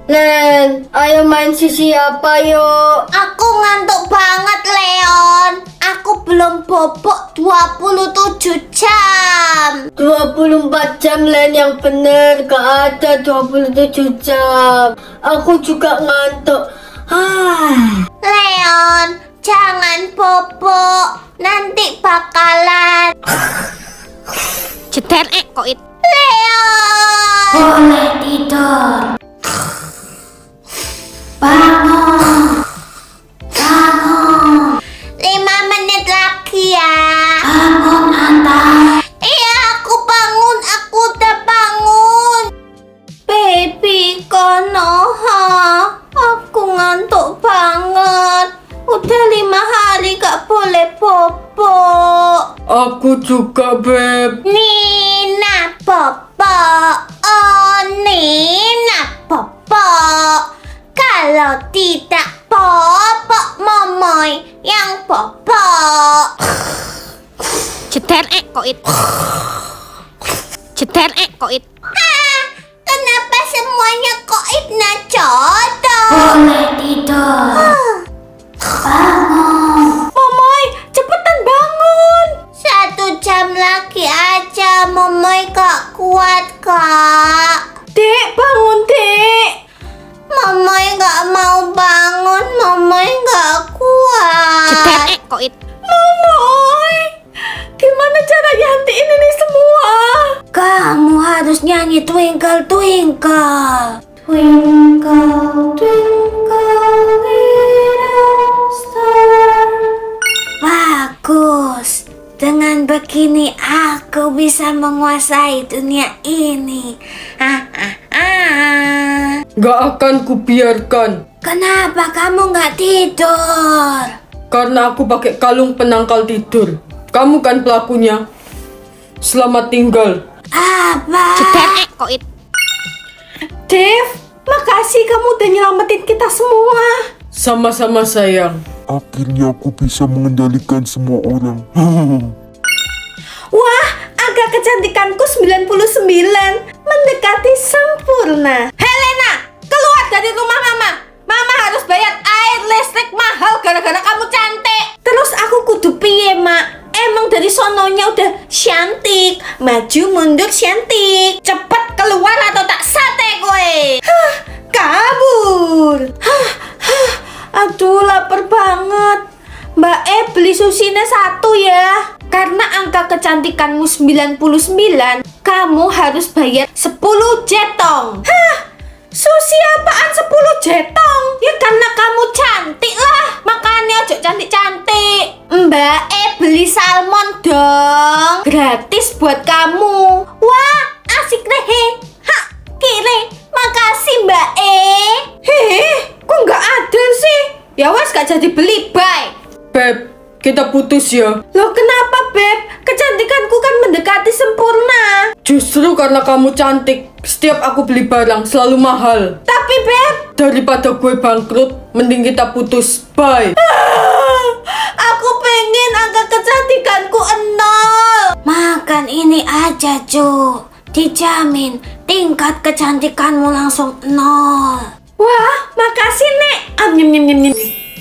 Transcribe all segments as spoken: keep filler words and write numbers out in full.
Len, ayo main sisi apa yuk? Aku ngantuk banget, Leon. Aku belum bobok dua puluh tujuh jam. dua puluh empat jam, Len, yang bener. Gak ada dua puluh tujuh jam. Aku juga ngantuk. Ah. Leon, jangan bobok. Nanti bakalan Jeder eh kok it. Leon, Boleh tidur. Bangun. Bangun. lima menit lagi ya. Bangun, Anta. Iya, aku bangun. Aku udah bangun. Baby Konoha, aku ngantuk banget. Udah lima hari gak boleh bobok. Aku juga, Beb. Nina bobo, oh Nina bobo. Kalau tidak bobo, Momoy yang bobo. Jeder eh kok it. Jeder eh kok it. Ah, kenapa semuanya kok Ibna jodoh? Boleh tidur. Bangun. Momoy, cepetan bangun. Satu jam lagi aja, Momoy gak kuat, Kak. Dek, bangun, Dek. Momoy gak mau bangun, Momoy gak kuat. Jeder eh kok it. Momoy, gimana cara gantiin ini semua? Kamu harus nyanyi Twinkle Twinkle. Twinkle Twinkle Little Star. Bagus. Dengan begini aku bisa menguasai dunia ini. Ah, ah, ah. Gak akan kubiarkan. Kenapa kamu nggak tidur? Karena aku pakai kalung penangkal tidur. Kamu kan pelakunya. Selamat tinggal. Apa? Jeder eh kok it. Dev, makasih kamu udah nyelamatin kita semua. Sama-sama, sayang. Akhirnya aku bisa mengendalikan semua orang. Wah, angka kecantikanku sembilan puluh sembilan, mendekati sempurna. Helena, keluar dari rumah mama. Mama harus bayar air listrik mahal gara-gara kamu cantik. Terus aku kudu piye, Mak? Emang dari sononya udah cantik, maju mundur cantik. Cepet keluar atau tak sate gue. Hah, kabur. Hah, hah. Aduh, lapar banget. Mbak E, beli susinya satu ya. Karena angka kecantikanmu sembilan puluh sembilan, kamu harus bayar sepuluh jetong. Hah? Susi apaan sepuluh jetong? Ya karena kamu cantik lah. Makanya ojo cantik-cantik. Mbak E, beli salmon dong. Gratis buat kamu. Wah, asik deh. Hah, kiri. Makasih Mbak E. Heh, kok nggak adil sih? Ya wes gak jadi beli, bye. Beb, kita putus ya. Loh kenapa, Beb? Kecantikanku kan mendekati sempurna. Justru karena kamu cantik, setiap aku beli barang selalu mahal. Tapi, Beb, Daripada gue bangkrut, mending kita putus. Bye. ah, aku pengen angka kecantikanku nol. Makan ini aja, Cu. Dijamin tingkat kecantikanmu langsung nol. Wah, makasih, Nek. Am, nyem, nyem, nyem, nyem.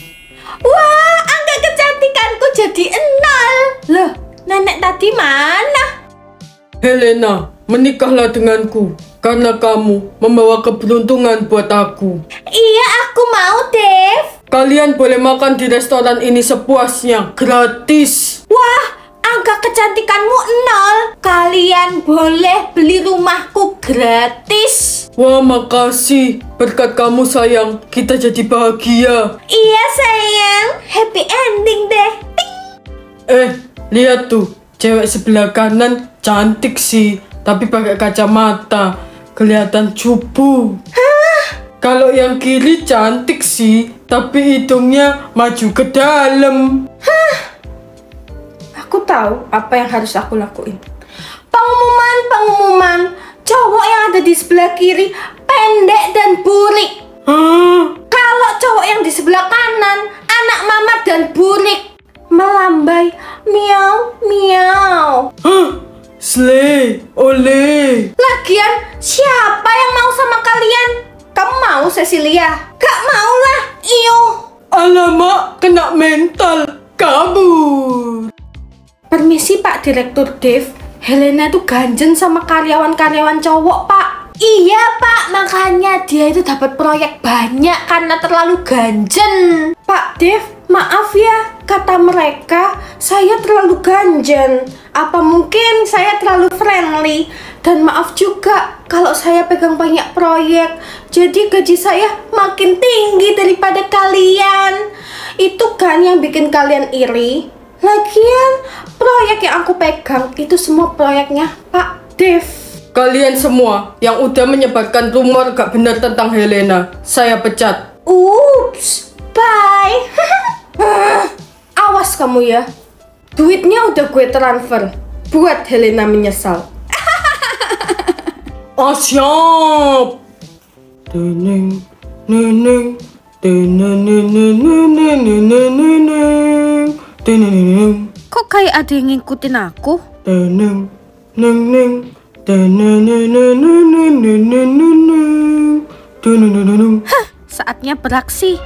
Wah, angka kecantikanku jadi nol. Loh, nenek tadi mana? Helena, menikahlah denganku. Karena kamu membawa keberuntungan buat aku. Iya, aku mau, Dev. Kalian boleh makan di restoran ini sepuasnya, gratis. Wah, angka kecantikanmu nol. Kalian boleh beli rumahku gratis. Wah, makasih. Berkat kamu, sayang, kita jadi bahagia. Iya, sayang. Happy ending deh. Ting. Eh, lihat tuh. Cewek sebelah kanan cantik sih, tapi pakai kacamata. Kelihatan cupu. Kalau yang kiri cantik sih, tapi hidungnya maju ke dalam. Aku tahu apa yang harus aku lakuin. Pengumuman, pengumuman. Cowok yang ada di sebelah kiri pendek dan burik. Hah? Kalau cowok yang di sebelah kanan anak mama dan burik. Melambai, miau, miau. Hah? Slay, oleh. Lagian siapa yang mau sama kalian? Kamu Kamu mau, Cecilia? Gak mau lah, iyo. Alamak, kena mental. Kabur. Permisi Pak Direktur Dev, Helena tuh ganjen sama karyawan-karyawan cowok Pak. Iya Pak, makanya dia itu dapat proyek banyak karena terlalu ganjen. Pak Dev, maaf ya, kata mereka saya terlalu ganjen. Apa mungkin saya terlalu friendly? Dan maaf juga kalau saya pegang banyak proyek, jadi gaji saya makin tinggi daripada kalian. Itu kan yang bikin kalian iri. Lagian proyek yang aku pegang itu semua proyeknya Pak Dev. Kalian semua yang udah menyebarkan rumor gak benar tentang Helena, saya pecat. Ups, bye. Awas kamu ya. Duitnya udah gue transfer. Buat Helena menyesal. Oh siap. Neneng, neneng, neneng, neneng, neneng, neneng, neneng. Kok kayak ada yang ngikutin aku? Neneng, neneng, neneng, neneng, neneng, neneng, neneng. Hah, saatnya beraksi.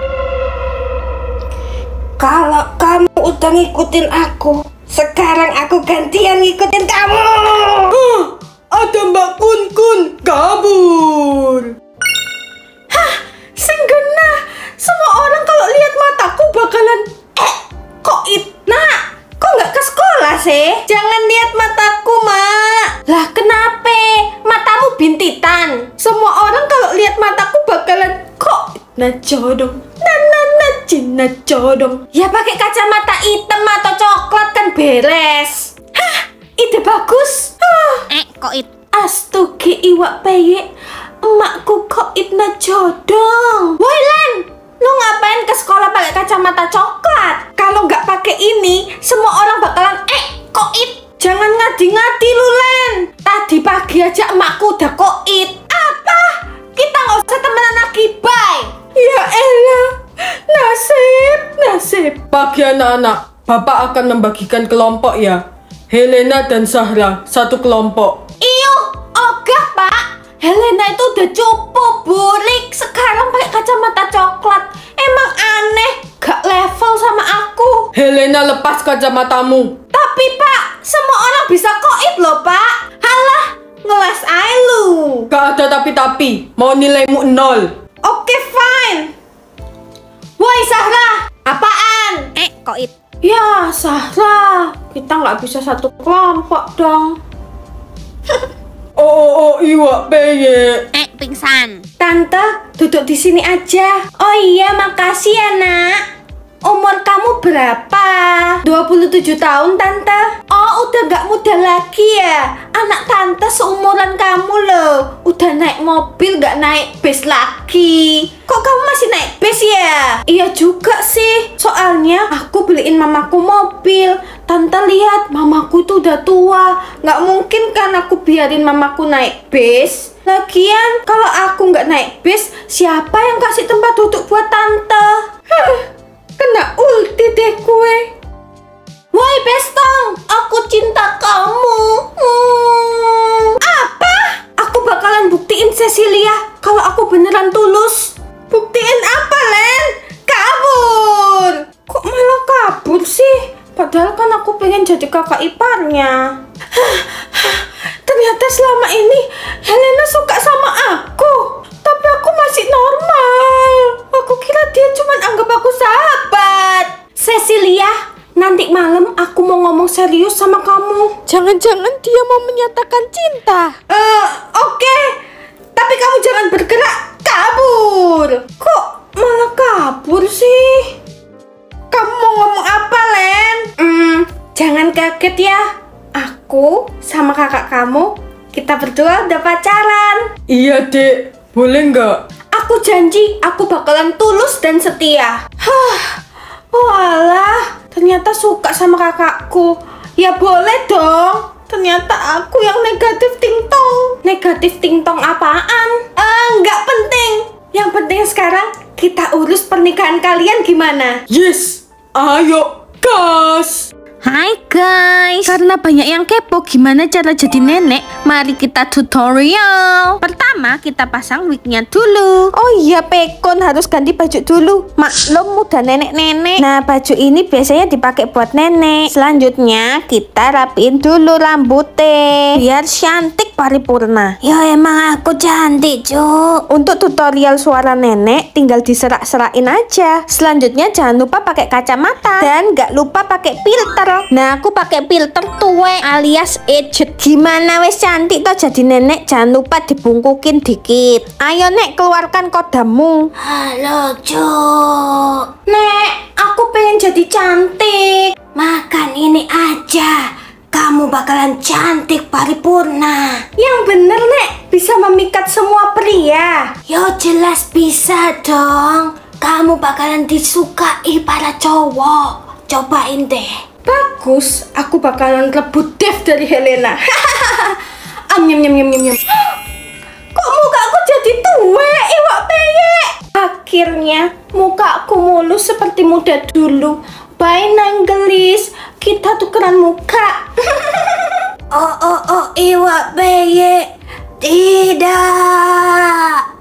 Kalau kamu udah ngikutin aku, sekarang aku gantian ngikutin kamu. Huh, ada Mbak Kun Kun kabur. Hah, senggena. Semua orang kalau lihat mataku bakalan eh, kok Itna? Kok nggak ke sekolah sih? Jangan lihat mataku, Mak. Lah kenapa? Matamu bintitan. Semua orang kalau lihat mataku bakalan kok Itna codong. Nana Cina codong. Ya pakai kacamata hitam atau coklat kan beres. Hah, ide bagus. Huh. Eh, kok it? Astuki iwak peyek. Emakku kok Itna jodong. Woi Len, lu ngapain ke sekolah pakai kacamata coklat? Kalau nggak pakai ini, semua orang bakalan eh kok it. Jangan ngadi-ngadi lu Len. Tadi pagi aja emakku udah kok it. Apa? Kita nggak usah temenan lagi, bye. Ya elah, nasib, nasib. Pagi anak-anak, Bapak akan membagikan kelompok ya. Helena dan Zahra satu kelompok. Iyo, ogah Pak. Helena itu udah cupu burik, sekarang pakai kacamata coklat. Emang aneh, gak level sama aku. Helena lepas kacamatamu. Tapi Pak, semua orang bisa koit loh Pak. Halah, ngeles aja lu. Gak ada tapi-tapi, mau nilaimu nol. Oke fine. Woi Zahra, apaan? Eh, kok it? Ya Zahra, kita nggak bisa satu kelompok dong. Oh, oh, oh iwak peyek. Eh, pingsan. Tante, duduk di sini aja. Oh iya, makasih ya nak. Umur kamu berapa? dua puluh tujuh tahun Tante. Oh udah gak muda lagi ya. Anak Tante seumuran kamu loh. Udah naik mobil gak naik bis lagi. Kok kamu masih naik bis ya? Iya juga sih. Soalnya aku beliin mamaku mobil. Tante lihat mamaku tuh udah tua. Gak mungkin kan aku biarin mamaku naik bis. Lagian kalau aku gak naik bis, siapa yang kasih tempat duduk buat Tante? Huh. Kena ulti deh gue. Woi Bestong, aku cinta kamu. Hmm. Apa? Aku bakalan buktiin Cecilia kalau aku beneran tulus. Buktiin apa Len? Kabur. Kok malah kabur sih? Padahal kan aku pengen jadi kakak iparnya. Ternyata selama ini Helena suka sama aku. Tapi aku masih normal. Aku kira dia cuma anggap aku sahabat. Cecilia, nanti malam aku mau ngomong serius sama kamu. Jangan-jangan dia mau menyatakan cinta. Eh, uh, oke. Okay. Tapi kamu jangan bergerak. Kabur. Kok malah kabur sih? Kamu mau ngomong apa, Len? Hmm, jangan kaget ya. Aku sama kakak kamu, kita berdua udah pacaran. Iya, Dek. Boleh nggak? Aku janji, aku bakalan tulus dan setia. Hah, walah, ternyata suka sama kakakku. Ya boleh dong. Ternyata aku yang negatif tingtong. Negatif tingtong apaan? Eh, nggak penting. Yang penting sekarang kita urus pernikahan kalian gimana? Yes, ayo, gas. Hai guys, karena banyak yang kepo gimana cara jadi nenek, mari kita tutorial. Pertama kita pasang wignya dulu. Oh iya Pekon, harus ganti baju dulu. Maklum udah nenek-nenek. Nah baju ini biasanya dipakai buat nenek. Selanjutnya kita rapiin dulu rambutnya biar cantik paripurna. Ya emang aku cantik Cuk. Untuk tutorial suara nenek tinggal diserak-serakin aja. Selanjutnya jangan lupa pakai kacamata dan gak lupa pakai filter. Nah aku pakai filter tuwe alias aged. Gimana wes cantik toh jadi nenek, jangan lupa dibungkukin dikit. Ayo Nek, keluarkan kodamu. Halo Cuk. Nek, aku pengen jadi cantik. Makan ini aja, kamu bakalan cantik paripurna. Yang bener Nek, bisa memikat semua pria. Yo jelas bisa dong. Kamu bakalan disukai para cowok. Cobain deh. Bagus, aku bakalan rebut Dev dari Helena. Am nyam nyam nyam nyam nyam. Kok mukaku jadi tua, iwak peye? Akhirnya mukaku mulus seperti muda dulu. Bye Nanggelis, kita tukeran muka. Oh oh oh iwak beye. Tidak.